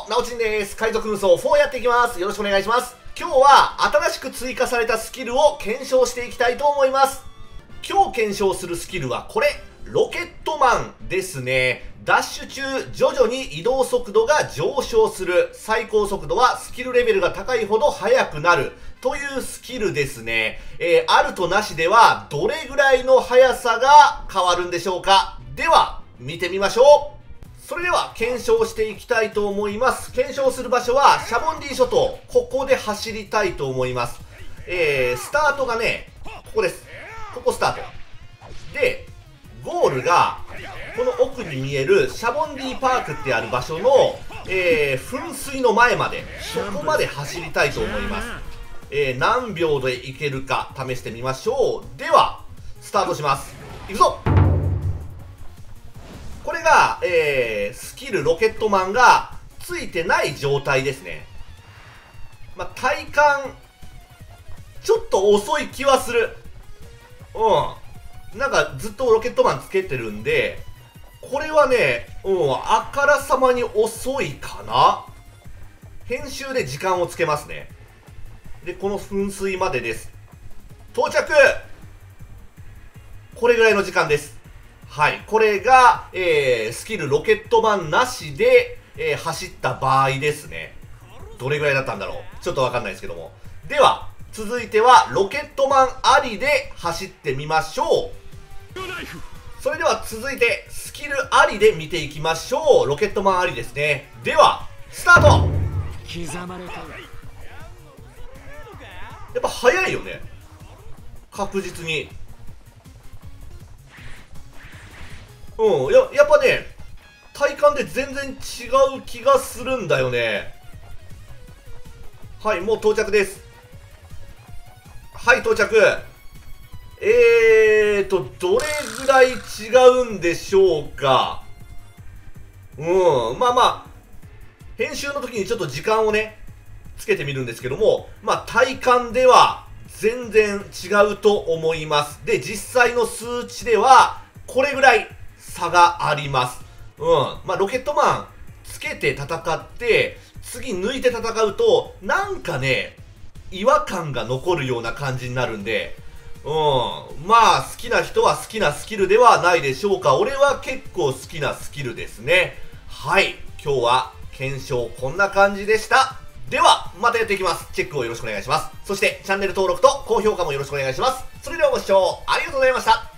なおちんです。海賊無双4やっていきます。よろしくお願いします。今日は新しく追加されたスキルを検証していきたいと思います。今日検証するスキルはこれ、ロケットマンですね。ダッシュ中、徐々に移動速度が上昇する。最高速度はスキルレベルが高いほど速くなる。というスキルですね。あるとなしでは、どれぐらいの速さが変わるんでしょうか。では、見てみましょう。それでは検証していきたいと思います。検証する場所はシャボンディ諸島。ここで走りたいと思います。スタートがね、ここです。ここスタート。で、ゴールが、この奥に見えるシャボンディパークってある場所の、噴水の前まで、そこまで走りたいと思います。何秒でいけるか試してみましょう。では、スタートします。いくぞ！これが、スキルロケットマンがついてない状態ですね。まあ、体感、ちょっと遅い気はする。なんかずっとロケットマンつけてるんで、これはね、あからさまに遅いかな。編集で時間をつけますね。で、この噴水までです。到着！これぐらいの時間です。はい。これが、スキルロケットマンなしで、走った場合ですね。どれぐらいだったんだろう。ちょっとわかんないですけども。では、続いては、ロケットマンありで走ってみましょう。それでは続いて、スキルありで見ていきましょう。ロケットマンありですね。では、スタート！刻まれた。やっぱ速いよね。確実に。やっぱね、体感で全然違う気がするんだよね。はい、もう到着です。はい、到着。どれぐらい違うんでしょうか。まあまあ、編集の時にちょっと時間をね、つけてみるんですけども、まあ体感では全然違うと思います。で、実際の数値では、これぐらい差があります。まあロケットマンつけて戦って、次抜いて戦うと、なんかね、違和感が残るような感じになるんで、まあ好きな人は好きなスキルではないでしょうか。俺は結構好きなスキルですね。はい。今日は検証こんな感じでした。では、またやっていきます。チェックをよろしくお願いします。そしてチャンネル登録と高評価もよろしくお願いします。それではご視聴ありがとうございました。